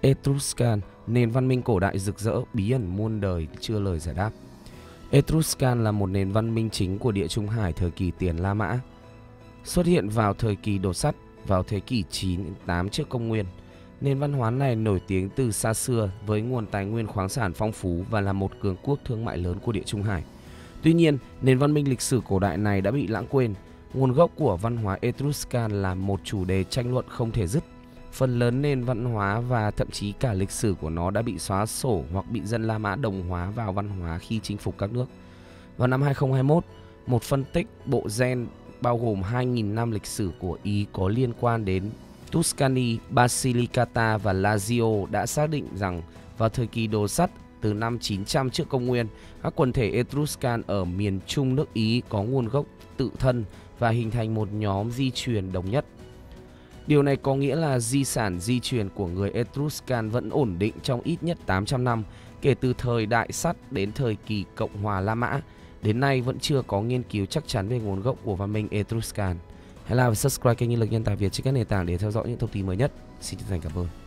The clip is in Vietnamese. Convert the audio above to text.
Etruscan, nền văn minh cổ đại rực rỡ, bí ẩn muôn đời chưa lời giải đáp. Etruscan là một nền văn minh chính của Địa Trung Hải thời kỳ tiền La Mã, xuất hiện vào thời kỳ đồ sắt vào thế kỷ 9-8 trước công nguyên. Nền văn hóa này nổi tiếng từ xa xưa với nguồn tài nguyên khoáng sản phong phú và là một cường quốc thương mại lớn của Địa Trung Hải. Tuy nhiên, nền văn minh lịch sử cổ đại này đã bị lãng quên. Nguồn gốc của văn hóa Etruscan là một chủ đề tranh luận không thể dứt. Phần lớn nền văn hóa và thậm chí cả lịch sử của nó đã bị xóa sổ hoặc bị dân La Mã đồng hóa vào văn hóa khi chinh phục các nước. Vào năm 2021, một phân tích bộ gen bao gồm 2.000 năm lịch sử của Ý có liên quan đến Tuscany, Basilicata và Lazio đã xác định rằng vào thời kỳ đồ sắt từ năm 900 trước công nguyên, các quần thể Etruscan ở miền Trung nước Ý có nguồn gốc tự thân và hình thành một nhóm di truyền đồng nhất. Điều này có nghĩa là di sản di truyền của người Etruscan vẫn ổn định trong ít nhất 800 năm, kể từ thời Đại Sắt đến thời kỳ Cộng hòa La Mã. Đến nay vẫn chưa có nghiên cứu chắc chắn về nguồn gốc của văn minh Etruscan. Hãy like và subscribe kênh Nhân lực Nhân tài Việt trên các nền tảng để theo dõi những thông tin mới nhất. Xin chân thành cảm ơn.